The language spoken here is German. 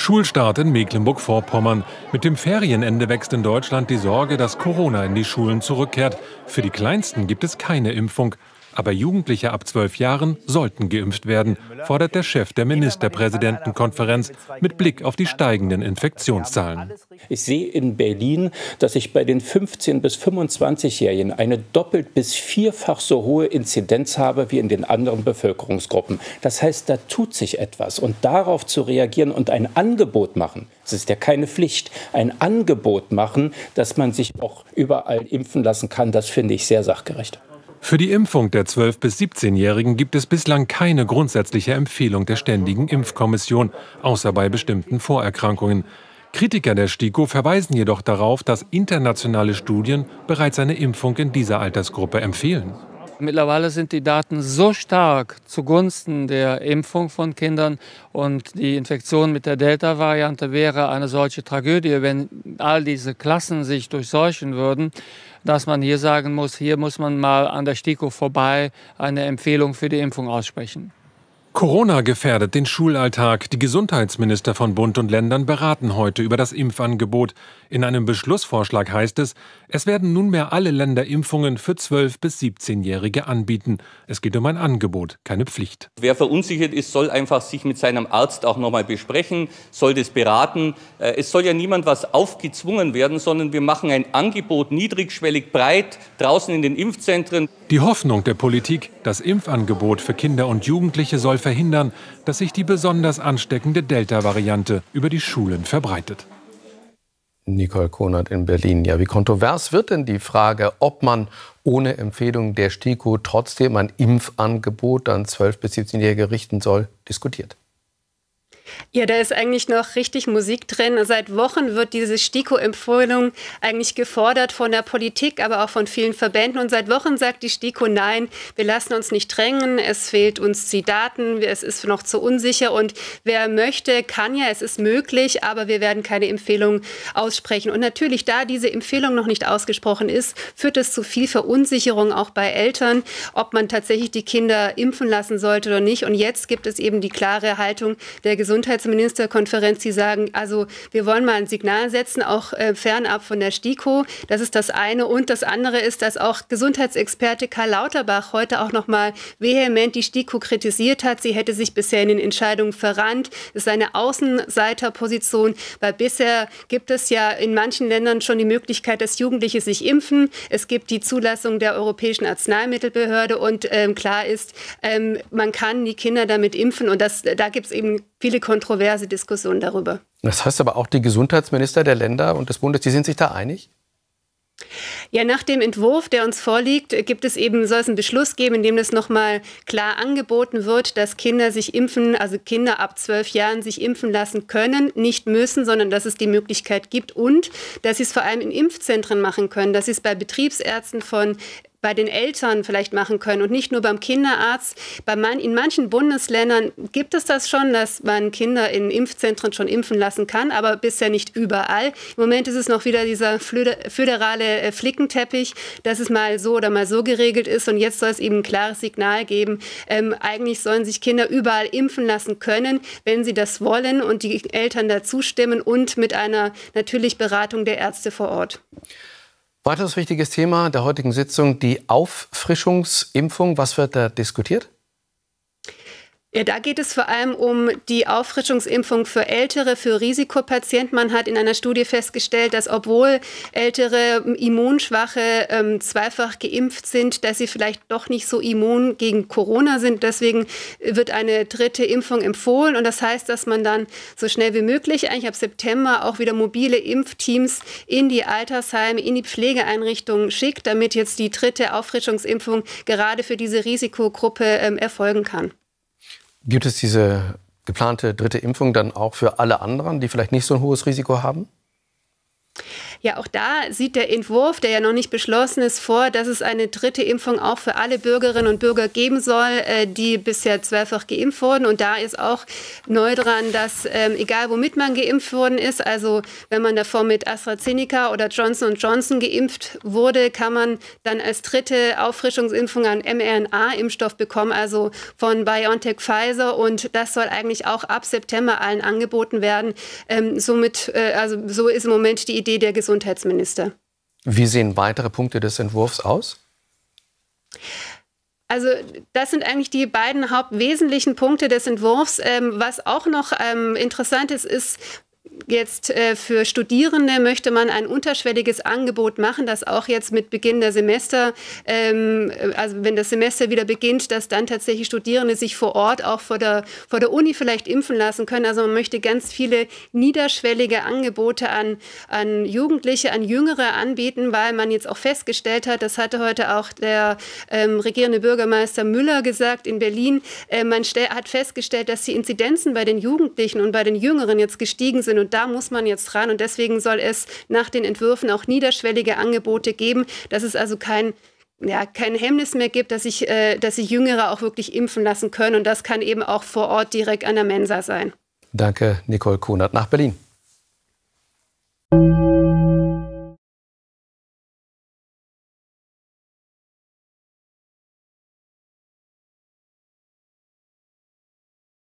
Schulstart in Mecklenburg-Vorpommern. Mit dem Ferienende wächst in Deutschland die Sorge, dass Corona in die Schulen zurückkehrt. Für die Kleinsten gibt es keine Impfung. Aber Jugendliche ab 12 Jahren sollten geimpft werden, fordert der Chef der Ministerpräsidentenkonferenz mit Blick auf die steigenden Infektionszahlen. Ich sehe in Berlin, dass ich bei den 15- bis 25-Jährigen eine doppelt bis vierfach so hohe Inzidenz habe wie in den anderen Bevölkerungsgruppen. Das heißt, da tut sich etwas. Und darauf zu reagieren und ein Angebot machen, es ist ja keine Pflicht, ein Angebot machen, dass man sich auch überall impfen lassen kann, das finde ich sehr sachgerecht. Für die Impfung der 12- bis 17-Jährigen gibt es bislang keine grundsätzliche Empfehlung der Ständigen Impfkommission, außer bei bestimmten Vorerkrankungen. Kritiker der STIKO verweisen jedoch darauf, dass internationale Studien bereits eine Impfung in dieser Altersgruppe empfehlen. Mittlerweile sind die Daten so stark zugunsten der Impfung von Kindern und die Infektion mit der Delta-Variante wäre eine solche Tragödie, wenn all diese Klassen sich durchseuchen würden, dass man hier sagen muss, hier muss man mal an der STIKO vorbei eine Empfehlung für die Impfung aussprechen. Corona gefährdet den Schulalltag. Die Gesundheitsminister von Bund und Ländern beraten heute über das Impfangebot. In einem Beschlussvorschlag heißt es, es werden nunmehr alle Länder Impfungen für 12- bis 17-Jährige anbieten. Es geht um ein Angebot, keine Pflicht. Wer verunsichert ist, soll einfach sich mit seinem Arzt auch noch mal besprechen, soll das beraten. Es soll ja niemand was aufgezwungen werden, sondern wir machen ein Angebot niedrigschwellig breit draußen in den Impfzentren. Die Hoffnung der Politik, das Impfangebot für Kinder und Jugendliche soll verhindern, dass sich die besonders ansteckende Delta-Variante über die Schulen verbreitet. Nicole Konert in Berlin. Ja, wie kontrovers wird denn die Frage, ob man ohne Empfehlung der STIKO trotzdem ein Impfangebot an 12- bis 17-Jährige richten soll, diskutiert? Ja, da ist eigentlich noch richtig Musik drin. Seit Wochen wird diese STIKO-Empfehlung eigentlich gefordert von der Politik, aber auch von vielen Verbänden. Und seit Wochen sagt die STIKO, nein, wir lassen uns nicht drängen, es fehlt uns die Daten, es ist noch zu unsicher. Und wer möchte, kann ja, es ist möglich, aber wir werden keine Empfehlung aussprechen. Und natürlich, da diese Empfehlung noch nicht ausgesprochen ist, führt es zu viel Verunsicherung auch bei Eltern, ob man tatsächlich die Kinder impfen lassen sollte oder nicht. Und jetzt gibt es eben die klare Haltung der Gesundheitsministerkonferenz, die sagen, also wir wollen mal ein Signal setzen, auch fernab von der STIKO. Das ist das eine. Und das andere ist, dass auch Gesundheitsexperte Karl Lauterbach heute auch noch mal vehement die STIKO kritisiert hat. Sie hätte sich bisher in den Entscheidungen verrannt. Das ist eine Außenseiterposition, weil bisher gibt es ja in manchen Ländern schon die Möglichkeit, dass Jugendliche sich impfen. Es gibt die Zulassung der Europäischen Arzneimittelbehörde und klar ist, man kann die Kinder damit impfen. Und da gibt es eben viele kontroverse Diskussionen darüber. Das heißt aber auch, die Gesundheitsminister der Länder und des Bundes, die sind sich da einig? Ja, nach dem Entwurf, der uns vorliegt, soll es einen Beschluss geben, in dem das nochmal klar angeboten wird, dass Kinder sich impfen, also Kinder ab 12 Jahren sich impfen lassen können, nicht müssen, sondern dass es die Möglichkeit gibt und dass sie es vor allem in Impfzentren machen können, dass sie es bei Betriebsärzten bei den Eltern vielleicht machen können und nicht nur beim Kinderarzt. In manchen Bundesländern gibt es das schon, dass man Kinder in Impfzentren schon impfen lassen kann, aber bisher nicht überall. Im Moment ist es noch wieder dieser föderale Flickenteppich, dass es mal so oder mal so geregelt ist und jetzt soll es eben ein klares Signal geben. Eigentlich sollen sich Kinder überall impfen lassen können, wenn sie das wollen und die Eltern dazu stimmen und mit einer natürlich Beratung der Ärzte vor Ort. Weiteres wichtiges Thema der heutigen Sitzung, die Auffrischungsimpfung. Was wird da diskutiert? Ja, da geht es vor allem um die Auffrischungsimpfung für Ältere, für Risikopatienten. Man hat in einer Studie festgestellt, dass obwohl Ältere Immunschwache zweifach geimpft sind, dass sie vielleicht doch nicht so immun gegen Corona sind. Deswegen wird eine dritte Impfung empfohlen. Und das heißt, dass man dann so schnell wie möglich, eigentlich ab September, auch wieder mobile Impfteams in die Altersheime, in die Pflegeeinrichtungen schickt, damit jetzt die dritte Auffrischungsimpfung gerade für diese Risikogruppe erfolgen kann. Gibt es diese geplante dritte Impfung dann auch für alle anderen, die vielleicht nicht so ein hohes Risiko haben? Ja, auch da sieht der Entwurf, der ja noch nicht beschlossen ist, vor, dass es eine dritte Impfung auch für alle Bürgerinnen und Bürger geben soll, die bisher 12-fach geimpft wurden. Und da ist auch neu dran, dass egal womit man geimpft worden ist, also wenn man davor mit AstraZeneca oder Johnson & Johnson geimpft wurde, kann man dann als dritte Auffrischungsimpfung einen mRNA-Impfstoff bekommen, also von BioNTech Pfizer. Und das soll eigentlich auch ab September allen angeboten werden. So ist im Moment die Idee der Gesundheitsminister. Wie sehen weitere Punkte des Entwurfs aus? Also das sind eigentlich die beiden hauptwesentlichen Punkte des Entwurfs. Was auch noch interessant ist jetzt für Studierende möchte man ein unterschwelliges Angebot machen, das auch jetzt mit Beginn der Semester, also wenn das Semester wieder beginnt, dass dann tatsächlich Studierende sich vor Ort auch vor der Uni vielleicht impfen lassen können. Also man möchte ganz viele niederschwellige Angebote an Jugendliche, an Jüngere anbieten, weil man jetzt auch festgestellt hat, das hatte heute auch der regierende Bürgermeister Müller gesagt in Berlin, man hat festgestellt, dass die Inzidenzen bei den Jugendlichen und bei den Jüngeren jetzt gestiegen sind. Und da muss man jetzt ran. Und deswegen soll es nach den Entwürfen auch niederschwellige Angebote geben, dass es also kein Hemmnis mehr gibt, dass sich Jüngere auch wirklich impfen lassen können. Und das kann eben auch vor Ort direkt an der Mensa sein. Danke, Nicole Kunert nach Berlin.